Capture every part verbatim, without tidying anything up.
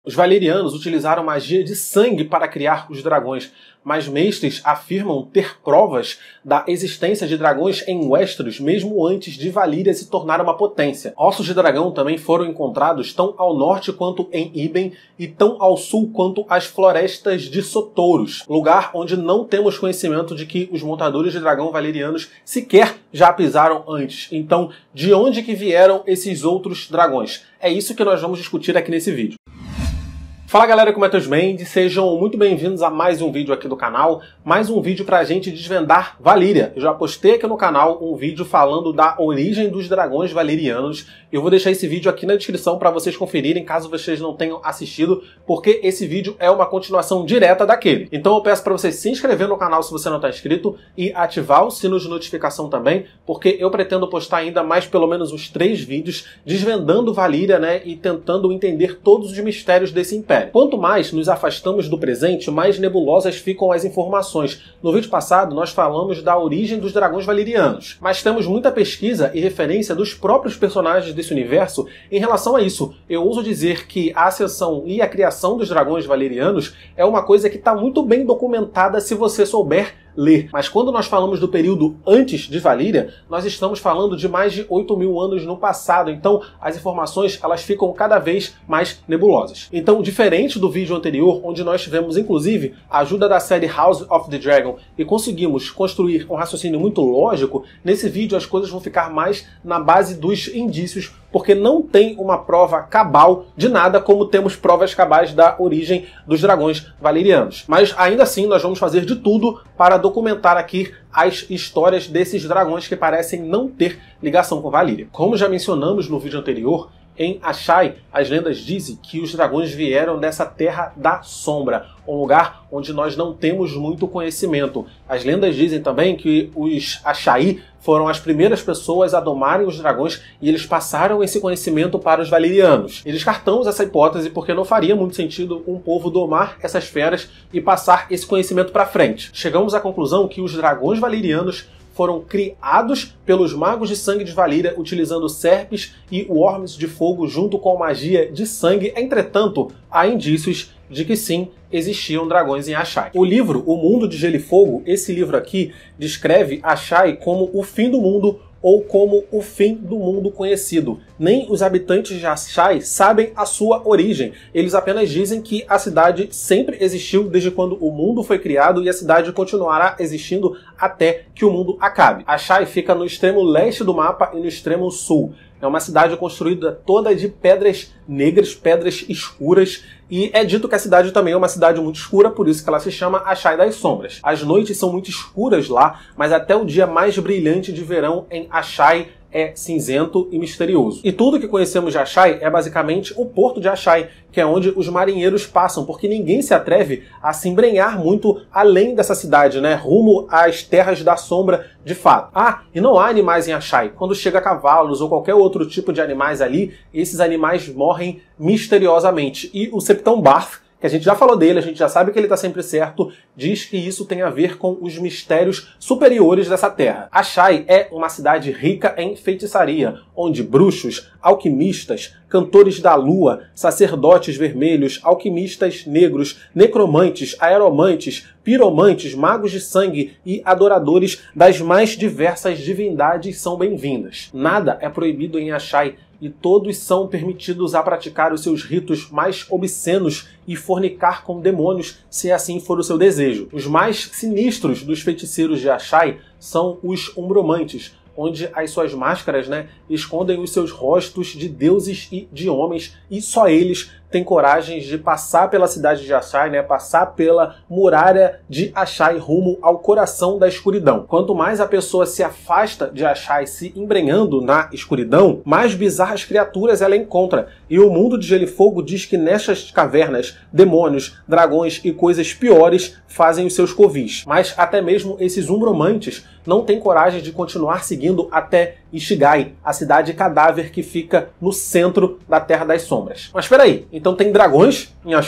Os valerianos utilizaram magia de sangue para criar os dragões, mas mestres afirmam ter provas da existência de dragões em Westeros mesmo antes de Valíria se tornar uma potência. Ossos de dragão também foram encontrados tão ao norte quanto em Iben e tão ao sul quanto as florestas de Sotouros, lugar onde não temos conhecimento de que os montadores de dragão valerianos sequer já pisaram antes. Então, de onde que vieram esses outros dragões? É isso que nós vamos discutir aqui nesse vídeo. Fala galera, aqui é o Matheus Mendes, sejam muito bem-vindos a mais um vídeo aqui do canal, mais um vídeo pra gente desvendar Valíria. Eu já postei aqui no canal um vídeo falando da origem dos dragões valerianos. Eu vou deixar esse vídeo aqui na descrição para vocês conferirem, caso vocês não tenham assistido, porque esse vídeo é uma continuação direta daquele. Então eu peço para você se inscrever no canal se você não está inscrito e ativar o sino de notificação também, porque eu pretendo postar ainda mais pelo menos uns três vídeos desvendando Valíria, né, e tentando entender todos os mistérios desse império. Quanto mais nos afastamos do presente, mais nebulosas ficam as informações. No vídeo passado, nós falamos da origem dos dragões valerianos, mas temos muita pesquisa e referência dos próprios personagens desse universo em relação a isso. Eu ouso dizer que a ascensão e a criação dos dragões valerianos é uma coisa que está muito bem documentada se você souber ler. Mas quando nós falamos do período antes de Valíria, nós estamos falando de mais de oito mil anos no passado, então as informações elas ficam cada vez mais nebulosas. Então, diferente do vídeo anterior, onde nós tivemos inclusive a ajuda da série House of the Dragon e conseguimos construir um raciocínio muito lógico, nesse vídeo as coisas vão ficar mais na base dos indícios, porque não tem uma prova cabal de nada como temos provas cabais da origem dos dragões valerianos. Mas ainda assim nós vamos fazer de tudo para documentar aqui as histórias desses dragões que parecem não ter ligação com Valíria. Como já mencionamos no vídeo anterior, em Asshai, as lendas dizem que os dragões vieram dessa Terra da Sombra, um lugar onde nós não temos muito conhecimento. As lendas dizem também que os Ashai foram as primeiras pessoas a domarem os dragões e eles passaram esse conhecimento para os valerianos. E descartamos essa hipótese porque não faria muito sentido um povo domar essas feras e passar esse conhecimento para frente. Chegamos à conclusão que os dragões valerianos foram criados pelos magos de sangue de Valíria utilizando serpes e worms de fogo junto com magia de sangue. Entretanto, há indícios de que sim, existiam dragões em Asshai. O livro O Mundo de Gelo e Fogo, esse livro aqui, descreve Asshai como o fim do mundo ou como o fim do mundo conhecido. Nem os habitantes de Asshai sabem a sua origem. Eles apenas dizem que a cidade sempre existiu desde quando o mundo foi criado e a cidade continuará existindo até que o mundo acabe. Asshai fica no extremo leste do mapa e no extremo sul. É uma cidade construída toda de pedras negras, pedras escuras, e é dito que a cidade também é uma cidade muito escura, por isso que ela se chama Asshai das Sombras. As noites são muito escuras lá, mas até o dia mais brilhante de verão em Asshai é cinzento e misterioso. E tudo que conhecemos de Asshai é basicamente o porto de Asshai, que é onde os marinheiros passam, porque ninguém se atreve a se embrenhar muito além dessa cidade, né, rumo às terras da sombra de fato. Ah, e não há animais em Asshai. Quando chega cavalos ou qualquer outro tipo de animais ali, esses animais morrem misteriosamente. E o Septão Barth, que a gente já falou dele, a gente já sabe que ele está sempre certo, diz que isso tem a ver com os mistérios superiores dessa terra. Asshai é uma cidade rica em feitiçaria, onde bruxos, alquimistas, cantores da lua, sacerdotes vermelhos, alquimistas negros, necromantes, aeromantes, piromantes, magos de sangue e adoradores das mais diversas divindades são bem-vindas. Nada é proibido em Asshai, e todos são permitidos a praticar os seus ritos mais obscenos e fornicar com demônios, se assim for o seu desejo. Os mais sinistros dos feiticeiros de Asshai são os umbromantes, onde as suas máscaras, né, escondem os seus rostos de deuses e de homens, e só eles têm coragem de passar pela cidade de Asshai, né, passar pela muralha de Asshai rumo ao coração da escuridão. Quanto mais a pessoa se afasta de Asshai, se embrenhando na escuridão, mais bizarras criaturas ela encontra. E o Mundo de Gelo e Fogo diz que nessas cavernas, demônios, dragões e coisas piores fazem os seus covis. Mas até mesmo esses umbromantes não têm coragem de continuar seguindo até Ichigai, a cidade cadáver que fica no centro da Terra das Sombras. Mas espera aí, então tem dragões em Asshai?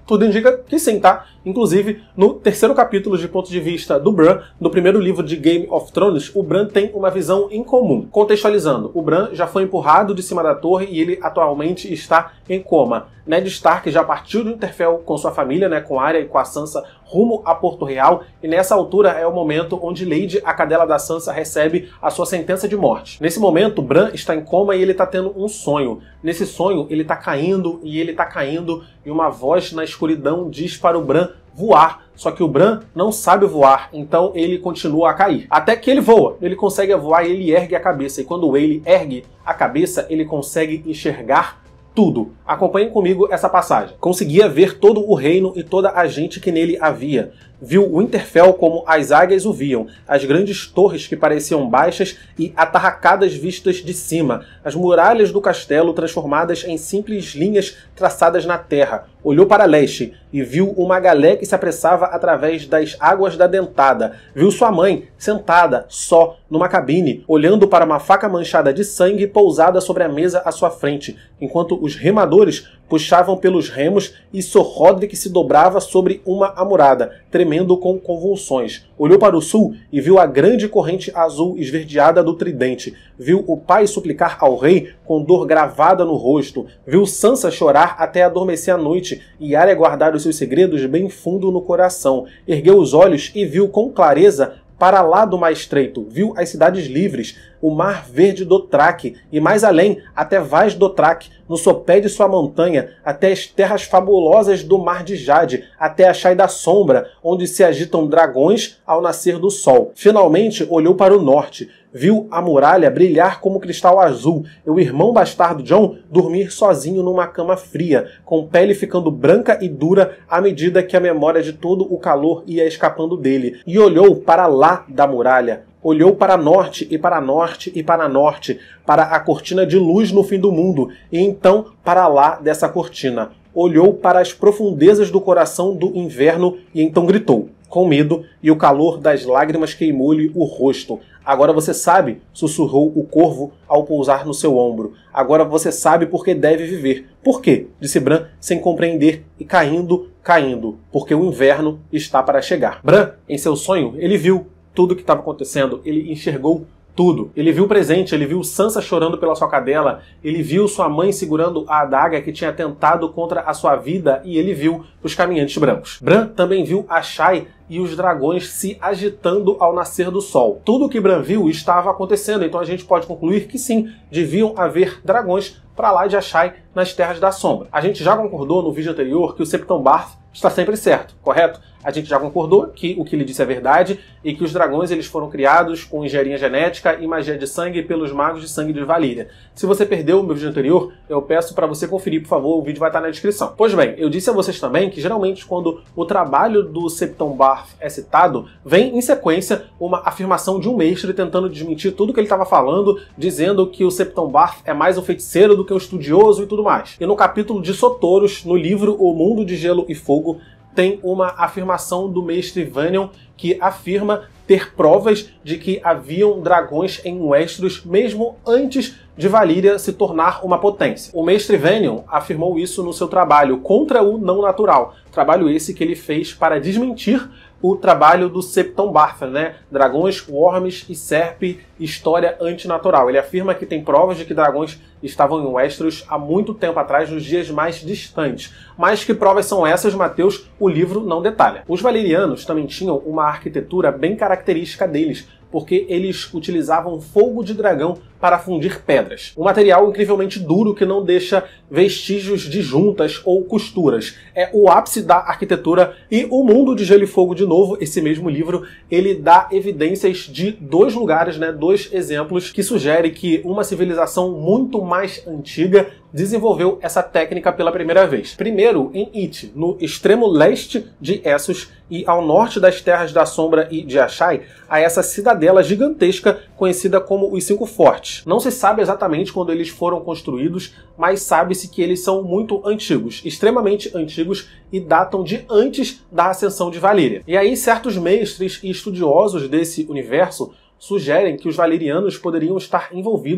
Tudo indica que sim, tá? Inclusive, no terceiro capítulo de ponto de vista do Bran, no primeiro livro de Game of Thrones, o Bran tem uma visão em comum. Contextualizando, o Bran já foi empurrado de cima da torre e ele atualmente está em coma. Ned Stark já partiu do Winterfell com sua família, né, com a Arya e com a Sansa, rumo a Porto Real, e nessa altura é o momento onde Lady, a cadela da Sansa, recebe a sua sentença de morte. Nesse momento, Bran está em coma e ele está tendo um sonho. Nesse sonho, ele está caindo e ele está caindo, e uma voz na escuridão diz para o Bran voar. Só que o Bran não sabe voar, então ele continua a cair. Até que ele voa, ele consegue voar e ele ergue a cabeça. E quando ele ergue a cabeça, ele consegue enxergar tudo. Acompanhem comigo essa passagem. Conseguia ver todo o reino e toda a gente que nele havia. Viu o Winterfell como as águias o viam, as grandes torres que pareciam baixas e atarracadas vistas de cima, as muralhas do castelo transformadas em simples linhas traçadas na terra. Olhou para leste e viu uma galé que se apressava através das águas da dentada. Viu sua mãe sentada, só, numa cabine, olhando para uma faca manchada de sangue pousada sobre a mesa à sua frente, enquanto os remadores puxavam pelos remos e Sir Rodrik se dobrava sobre uma amurada, tremendo com convulsões. Olhou para o sul e viu a grande corrente azul esverdeada do tridente. Viu o pai suplicar ao rei com dor gravada no rosto. Viu Sansa chorar até adormecer à noite e Arya guardar os seus segredos bem fundo no coração. Ergueu os olhos e viu com clareza para lá do mar estreito, viu as cidades livres, o mar verde Dothraki e mais além, até Vaz Dothraki, no sopé de sua montanha, até as terras fabulosas do mar de Jade, até a Chai da Sombra, onde se agitam dragões ao nascer do sol. Finalmente olhou para o norte, viu a muralha brilhar como cristal azul e o irmão bastardo Jon dormir sozinho numa cama fria, com pele ficando branca e dura à medida que a memória de todo o calor ia escapando dele. E olhou para lá da muralha. Olhou para norte e para norte e para norte, para a cortina de luz no fim do mundo, e então para lá dessa cortina. Olhou para as profundezas do coração do inverno e então gritou, com medo, e o calor das lágrimas queimou-lhe o rosto. Agora você sabe, sussurrou o corvo ao pousar no seu ombro. Agora você sabe por que deve viver. Por quê? Disse Bran, sem compreender, e caindo, caindo, porque o inverno está para chegar. Bran, em seu sonho, ele viu tudo o que estava acontecendo, ele enxergou tudo. Ele viu o presente, ele viu Sansa chorando pela sua cadela, ele viu sua mãe segurando a adaga que tinha tentado contra a sua vida e ele viu os caminhantes brancos. Bran também viu a Chai e os dragões se agitando ao nascer do sol. Tudo o que Bran viu estava acontecendo, então a gente pode concluir que sim, deviam haver dragões para lá de Ashai nas Terras da Sombra. A gente já concordou no vídeo anterior que o Septon Barth está sempre certo, correto? A gente já concordou que o que ele disse é verdade e que os dragões eles foram criados com engenharia genética e magia de sangue pelos magos de sangue de Valíria. Se você perdeu o meu vídeo anterior, eu peço para você conferir, por favor, o vídeo vai estar na descrição. Pois bem, eu disse a vocês também que geralmente quando o trabalho do Septon Barth é citado, vem em sequência uma afirmação de um mestre tentando desmentir tudo que ele estava falando, dizendo que o Septon Barth é mais um feiticeiro do que um estudioso e tudo mais. E no capítulo de Sotoros, no livro O Mundo de Gelo e Fogo, tem uma afirmação do mestre Vanion que afirma ter provas de que haviam dragões em Westeros mesmo antes de Valíria se tornar uma potência. O mestre Vanion afirmou isso no seu trabalho Contra o Não Natural, trabalho esse que ele fez para desmentir o trabalho do Septon Barth, né? Dragões, Worms e Serpe, história antinatural. Ele afirma que tem provas de que dragões estavam em Westeros há muito tempo atrás, nos dias mais distantes. Mas que provas são essas, Mateus? O livro não detalha. Os valerianos também tinham uma arquitetura bem característica deles, porque eles utilizavam fogo de dragão para fundir pedras. Um material incrivelmente duro que não deixa vestígios de juntas ou costuras. É o ápice da arquitetura e O Mundo de Gelo e Fogo, de novo, esse mesmo livro, ele dá evidências de dois lugares, né, dois exemplos que sugerem que uma civilização muito mais antiga desenvolveu essa técnica pela primeira vez. Primeiro, em It, no extremo leste de Essos e ao norte das Terras da Sombra e de Ashai, há essa cidadela gigantesca conhecida como os Cinco Fortes. Não se sabe exatamente quando eles foram construídos, mas sabe-se que eles são muito antigos, extremamente antigos e datam de antes da ascensão de Valíria. E aí certos mestres e estudiosos desse universo sugerem que os valerianos poderiam estar envolvidos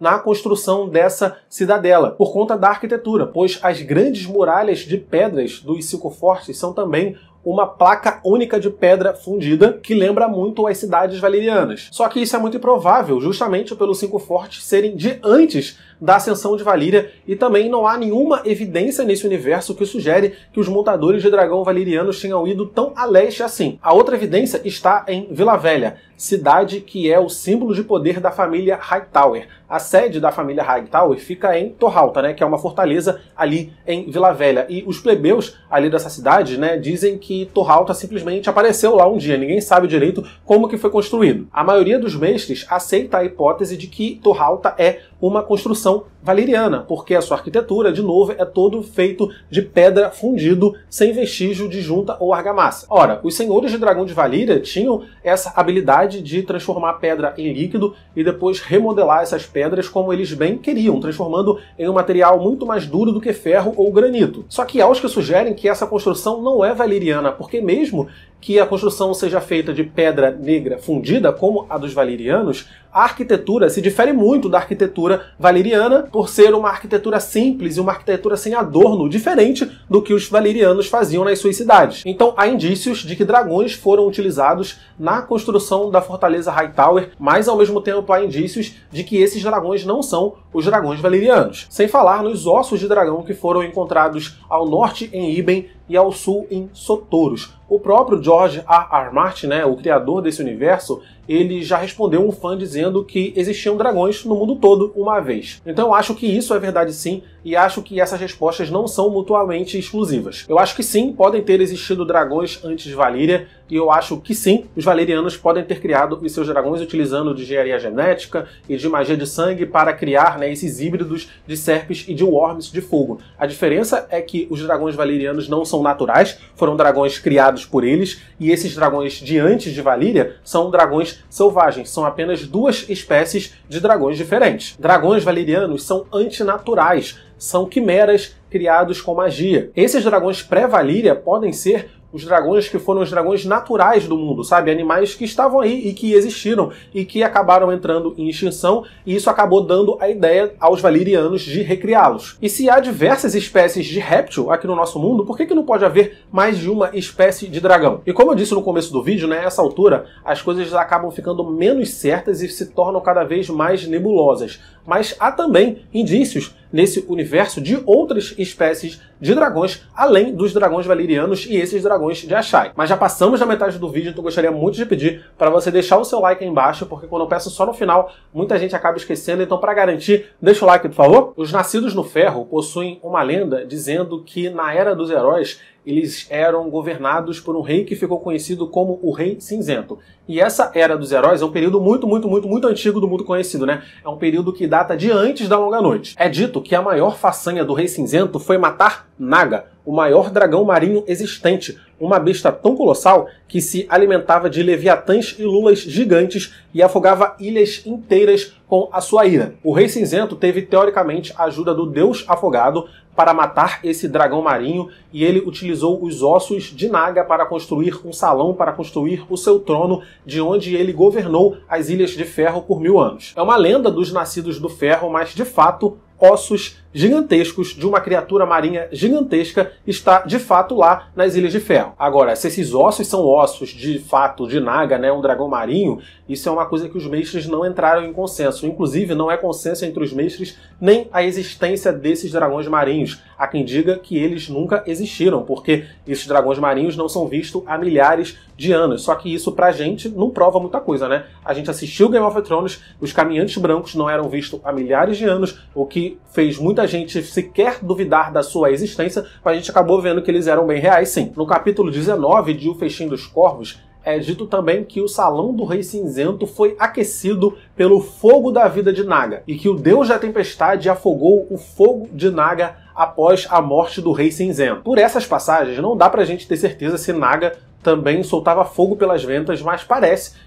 na construção dessa cidadela, por conta da arquitetura, pois as grandes muralhas de pedras dos cinco fortes são também uma placa única de pedra fundida que lembra muito as cidades valerianas. Só que isso é muito improvável, justamente pelos cinco fortes serem de antes da ascensão de Valíria, e também não há nenhuma evidência nesse universo que sugere que os montadores de dragão valerianos tenham ido tão a leste assim. A outra evidência está em Vila Velha, cidade que é o símbolo de poder da família Hightower. A sede da família Hightower fica em Torralta, né, que é uma fortaleza ali em Vila Velha. E os plebeus ali dessa cidade, né, dizem que Torralta simplesmente apareceu lá um dia. Ninguém sabe direito como que foi construído. A maioria dos mestres aceita a hipótese de que Torralta é uma construção valeriana, porque a sua arquitetura, de novo, é todo feito de pedra fundido, sem vestígio de junta ou argamassa. Ora, os senhores de dragão de Valíria tinham essa habilidade de transformar a pedra em líquido e depois remodelar essas pedras como eles bem queriam, transformando em um material muito mais duro do que ferro ou granito. Só que há os que sugerem que essa construção não é valeriana, porque mesmo que a construção seja feita de pedra negra fundida, como a dos valerianos, a arquitetura se difere muito da arquitetura valeriana por ser uma arquitetura simples e uma arquitetura sem adorno, diferente do que os valerianos faziam nas suas cidades. Então há indícios de que dragões foram utilizados na construção da fortaleza Hightower, mas ao mesmo tempo há indícios de que esses dragões não são os dragões valerianos. Sem falar nos ossos de dragão que foram encontrados ao norte em Iben e ao sul em Sotoros. O próprio George R. R. Martin, né, o criador desse universo, ele já respondeu um fã dizendo que existiam dragões no mundo todo uma vez. Então eu acho que isso é verdade sim, e acho que essas respostas não são mutuamente exclusivas. Eu acho que sim, podem ter existido dragões antes de Valíria, e eu acho que sim, os valerianos podem ter criado os seus dragões utilizando de engenharia genética e de magia de sangue para criar, né, esses híbridos de serpes e de worms de fogo. A diferença é que os dragões valerianos não são naturais, foram dragões criados por eles, e esses dragões de antes de Valíria são dragões selvagens, são apenas duas espécies de dragões diferentes. Dragões valerianos são antinaturais, são quimeras criados com magia. Esses dragões pré-Valíria podem ser os dragões que foram os dragões naturais do mundo, sabe? Animais que estavam aí e que existiram e que acabaram entrando em extinção, e isso acabou dando a ideia aos valerianos de recriá-los. E se há diversas espécies de réptil aqui no nosso mundo, por que que não pode haver mais de uma espécie de dragão? E como eu disse no começo do vídeo, né, nessa altura as coisas acabam ficando menos certas e se tornam cada vez mais nebulosas. Mas há também indícios nesse universo de outras espécies de dragões, além dos dragões valerianos e esses dragões de Ashai. Mas já passamos da metade do vídeo, então eu gostaria muito de pedir para você deixar o seu like aí embaixo, porque quando eu peço só no final, muita gente acaba esquecendo, então para garantir, deixa o like, por favor. Os Nascidos no Ferro possuem uma lenda dizendo que na Era dos Heróis eles eram governados por um rei que ficou conhecido como o Rei Cinzento. E essa Era dos Heróis é um período muito, muito, muito, muito antigo do mundo conhecido, né? É um período que data de antes da Longa Noite. É dito que a maior façanha do Rei Cinzento foi matar Naga, o maior dragão marinho existente, uma besta tão colossal que se alimentava de leviatãs e lulas gigantes e afogava ilhas inteiras com a sua ira. O Rei Cinzento teve, teoricamente, a ajuda do Deus Afogado para matar esse dragão marinho, e ele utilizou os ossos de Naga para construir um salão, para construir o seu trono, de onde ele governou as Ilhas de Ferro por mil anos. É uma lenda dos Nascidos do Ferro, mas de fato ossos gigantescos de uma criatura marinha gigantesca está de fato lá nas Ilhas de Ferro. Agora, se esses ossos são ossos de fato de Naga, né, um dragão marinho, isso é uma coisa que os mestres não entraram em consenso. Inclusive, não é consenso entre os mestres nem a existência desses dragões marinhos. Há quem diga que eles nunca existiram, porque esses dragões marinhos não são vistos há milhares de anos. Só que isso pra gente não prova muita coisa, né? A gente assistiu Game of Thrones, os caminhantes brancos não eram vistos há milhares de anos, o que fez muita gente sequer duvidar da sua existência, mas a gente acabou vendo que eles eram bem reais, sim. No capítulo dezenove de O Festim dos Corvos, é dito também que o Salão do Rei Cinzento foi aquecido pelo fogo da vida de Naga, e que o Deus da Tempestade afogou o fogo de Naga após a morte do Rei Cinzento. Por essas passagens, não dá pra gente ter certeza se Naga também soltava fogo pelas ventas, mas parece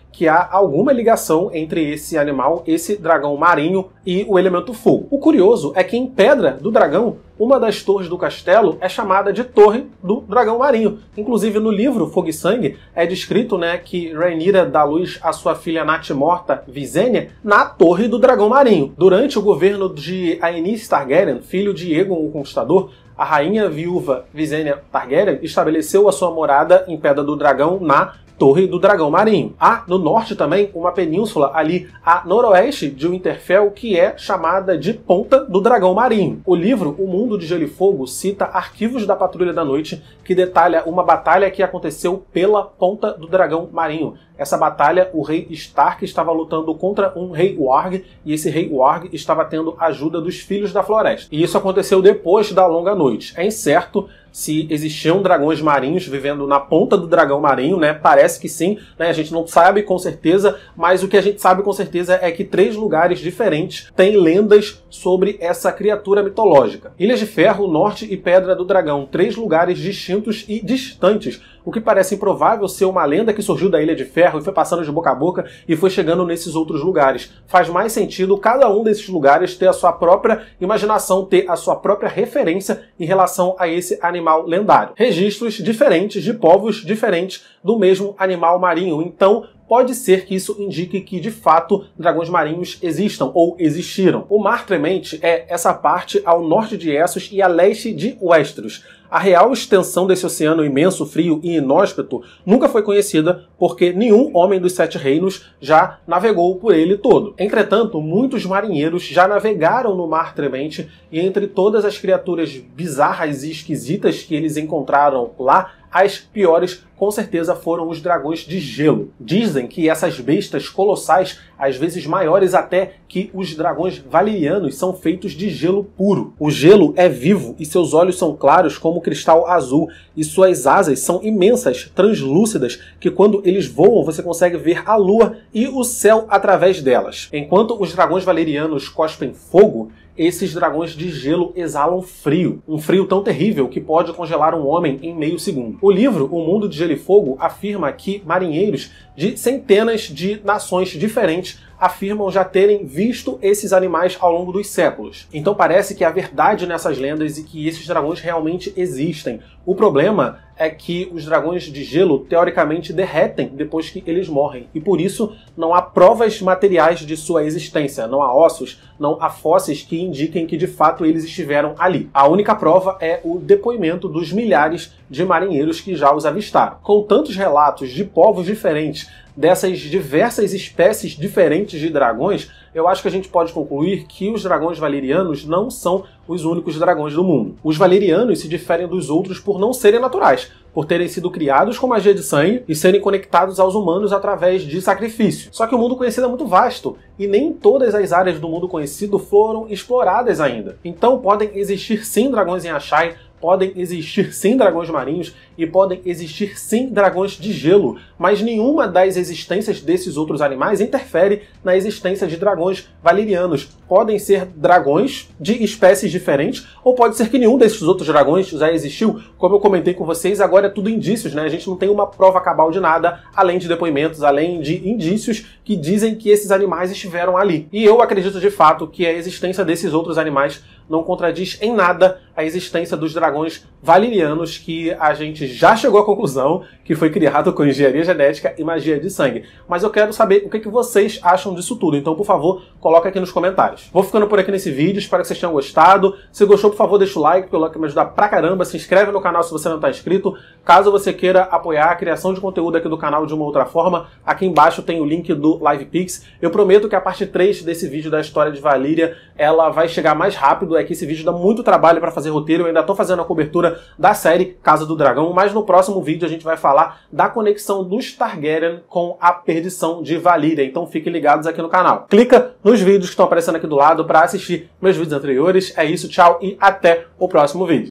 que há alguma ligação entre esse animal, esse dragão marinho e o elemento fogo. O curioso é que em Pedra do Dragão, uma das torres do castelo é chamada de Torre do Dragão Marinho. Inclusive no livro Fogo e Sangue é descrito, né, que Rhaenyra dá luz à sua filha natimorta Visenya na Torre do Dragão Marinho. Durante o governo de Aenys Targaryen, filho de Aegon o Conquistador, a rainha viúva Visenya Targaryen estabeleceu a sua morada em Pedra do Dragão na Torre do Dragão Marinho. Há no norte também uma península ali a noroeste de Winterfell que é chamada de Ponta do Dragão Marinho. O livro O Mundo de Gelo e Fogo cita arquivos da Patrulha da Noite que detalha uma batalha que aconteceu pela Ponta do Dragão Marinho. Essa batalha, o rei Stark estava lutando contra um rei Warg, e esse rei Warg estava tendo ajuda dos Filhos da Floresta. E isso aconteceu depois da Longa Noite. É incerto se existiam dragões marinhos vivendo na Ponta do Dragão Marinho, né? Parece que sim, né? A gente não sabe com certeza, mas o que a gente sabe com certeza é que três lugares diferentes têm lendas sobre essa criatura mitológica. Ilhas de Ferro, Norte e Pedra do Dragão, três lugares distintos e distantes, o que parece improvável ser uma lenda que surgiu da Ilha de Ferro e foi passando de boca a boca e foi chegando nesses outros lugares. Faz mais sentido cada um desses lugares ter a sua própria imaginação, ter a sua própria referência em relação a esse animal lendário. Registros diferentes de povos diferentes do mesmo animal marinho. Então, pode ser que isso indique que, de fato, dragões marinhos existam ou existiram. O Mar Tremente é essa parte ao norte de Essos e a leste de Westeros. A real extensão desse oceano imenso, frio e inóspito nunca foi conhecida porque nenhum homem dos Sete Reinos já navegou por ele todo. Entretanto, muitos marinheiros já navegaram no Mar Tremente e entre todas as criaturas bizarras e esquisitas que eles encontraram lá, as piores com certeza foram os dragões de gelo. Dizem que essas bestas colossais, às vezes maiores até que os dragões valerianos, são feitos de gelo puro. O gelo é vivo e seus olhos são claros como cristal azul e suas asas são imensas, translúcidas, que quando eles voam você consegue ver a lua e o céu através delas. Enquanto os dragões valerianos cospem fogo, esses dragões de gelo exalam frio. Um frio tão terrível que pode congelar um homem em meio segundo. O livro O Mundo de Gelo e Fogo afirma que marinheiros de centenas de nações diferentes afirmam já terem visto esses animais ao longo dos séculos. Então parece que há verdade nessas lendas e que esses dragões realmente existem. O problema é que os dragões de gelo teoricamente derretem depois que eles morrem, e por isso não há provas materiais de sua existência, não há ossos, não há fósseis que indiquem que de fato eles estiveram ali. A única prova é o depoimento dos milhares de marinheiros que já os avistaram. Com tantos relatos de povos diferentes, dessas diversas espécies diferentes de dragões, eu acho que a gente pode concluir que os dragões valerianos não são os únicos dragões do mundo. Os valerianos se diferem dos outros por não serem naturais, por terem sido criados com magia de sangue e serem conectados aos humanos através de sacrifício. Só que o mundo conhecido é muito vasto, e nem todas as áreas do mundo conhecido foram exploradas ainda. Então podem existir sim dragões em Asshai, podem existir sim dragões marinhos e podem existir sim dragões de gelo, mas nenhuma das existências desses outros animais interfere na existência de dragões valerianos. Podem ser dragões de espécies diferentes, ou pode ser que nenhum desses outros dragões já existiu. Como eu comentei com vocês, agora é tudo indícios, né? A gente não tem uma prova cabal de nada, além de depoimentos, além de indícios que dizem que esses animais estiveram ali. E eu acredito de fato que a existência desses outros animais não contradiz em nada a existência dos dragões valerianos, que a gente já chegou à conclusão que foi criado com engenharia genética e magia de sangue. Mas eu quero saber o que que vocês acham disso tudo, então por favor, coloca aqui nos comentários. Vou ficando por aqui nesse vídeo, espero que vocês tenham gostado. Se gostou, por favor, deixa o like, porque o like vai me ajudar pra caramba. Se inscreve no canal se você não está inscrito. Caso você queira apoiar a criação de conteúdo aqui do canal de uma outra forma, aqui embaixo tem o link do LivePix. Eu prometo que a parte três desse vídeo da história de Valyria, ela vai chegar mais rápido. É que esse vídeo dá muito trabalho para fazer roteiro, eu ainda tô fazendo a cobertura da série Casa do Dragão, mas no próximo vídeo a gente vai falar da conexão dos Targaryen com a perdição de Valyria, então fiquem ligados aqui no canal. Clica nos vídeos que estão aparecendo aqui do lado para assistir meus vídeos anteriores. É isso, tchau e até o próximo vídeo.